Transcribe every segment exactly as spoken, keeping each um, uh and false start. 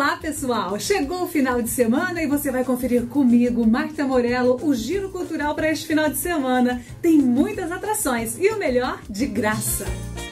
Olá pessoal, chegou o final de semana e você vai conferir comigo, Marta Morello, o Giro Cultural para este final de semana. Tem muitas atrações e o melhor, de graça.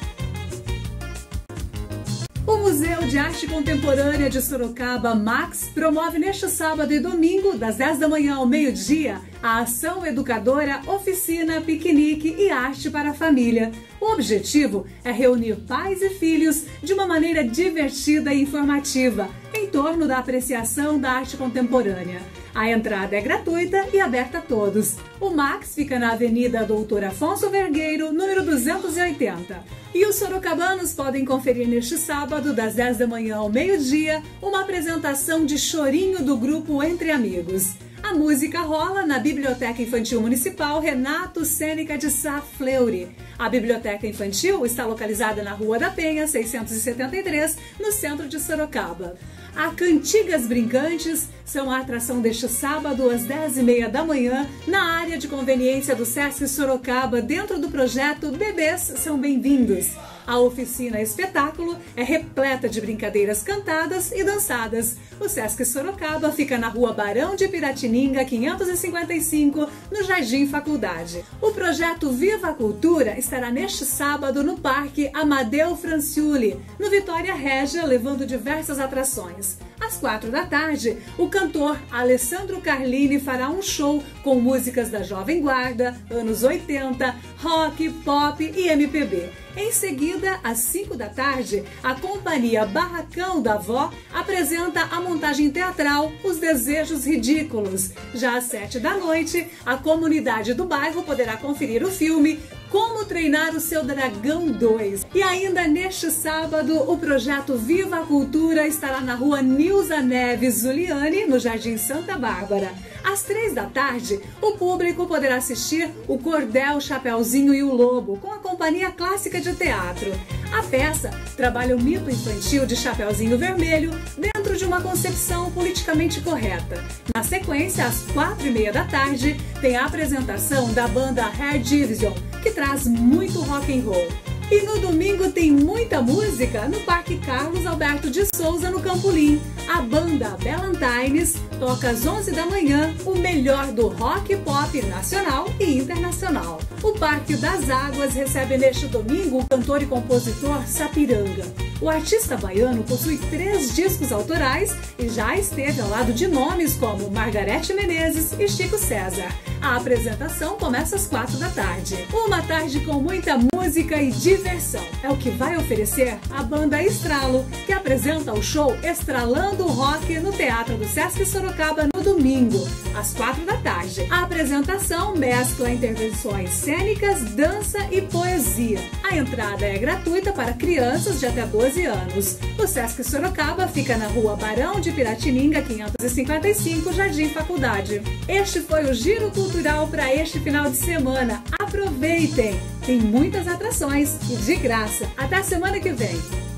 O Museu de Arte Contemporânea de Sorocaba, MAX, promove neste sábado e domingo, das dez da manhã ao meio-dia, a ação educadora Oficina, Piquenique e Arte para a Família. O objetivo é reunir pais e filhos de uma maneira divertida e informativa, em torno da apreciação da arte contemporânea. A entrada é gratuita e aberta a todos. O MAX fica na Avenida Doutor Afonso Vergueiro, número duzentos e oitenta. E os sorocabanos podem conferir neste sábado, das dez da manhã ao meio-dia, uma apresentação de chorinho do grupo Entre Amigos. A música rola na Biblioteca Infantil Municipal Renato Sêneca de Sá Fleury. A Biblioteca Infantil está localizada na Rua da Penha, seiscentos e setenta e três, no centro de Sorocaba. A Cantigas Brincantes são a atração deste sábado às dez e meia da manhã na área de conveniência do Sesc Sorocaba, dentro do projeto Bebês São Bem-vindos. A oficina espetáculo é repleta de brincadeiras cantadas e dançadas. O Sesc Sorocaba fica na Rua Barão de Piratininga, quinhentos e cinquenta e cinco, no Jardim Faculdade. O projeto Viva a Cultura estará neste sábado no Parque Amadeu Franciulli, no Vitória Régia, levando diversas atrações. Às quatro da tarde, o cantor Alessandro Carlini fará um show com músicas da Jovem Guarda, anos oitenta, rock, pop e M P B. Em seguida, às cinco da tarde, a companhia Barracão da Vó apresenta a montagem teatral Os Desejos Ridículos. Já às sete da noite, a comunidade do bairro poderá conferir o filme Como Treinar o Seu Dragão dois. E ainda neste sábado, o projeto Viva a Cultura estará na Rua Nilza Neves Zuliani, no Jardim Santa Bárbara. Às três da tarde, o público poderá assistir o Cordel, Chapeuzinho e o Lobo, com a Companhia Clássica de Teatro. A peça trabalha o mito infantil de Chapeuzinho Vermelho dentro de uma concepção politicamente correta. Na sequência, às quatro e meia da tarde, tem a apresentação da banda Hair Division, que traz muito rock and roll. E no domingo tem muita música no Parque Carlos Alberto de Souza, no Campolim. A banda Bellantines toca às onze da manhã o melhor do rock e pop nacional e internacional. O Parque das Águas recebe neste domingo o cantor e compositor Sapiranga. O artista baiano possui três discos autorais e já esteve ao lado de nomes como Margarete Menezes e Chico César. A apresentação começa às quatro da tarde. Uma tarde com muita música e diversão. É o que vai oferecer a banda Estralo, que apresenta o show Estralando o Rock no Teatro do Sesc Sorocaba no domingo, às quatro da tarde. A apresentação mescla intervenções cênicas, dança e poesia. A entrada é gratuita para crianças de até doze anos. O Sesc Sorocaba fica na Rua Barão de Piratininga, quinhentos e cinquenta e cinco, Jardim Faculdade. Este foi o Giro Cultural para este final de semana. Aproveitem! Tem muitas atrações e de graça. Até a semana que vem!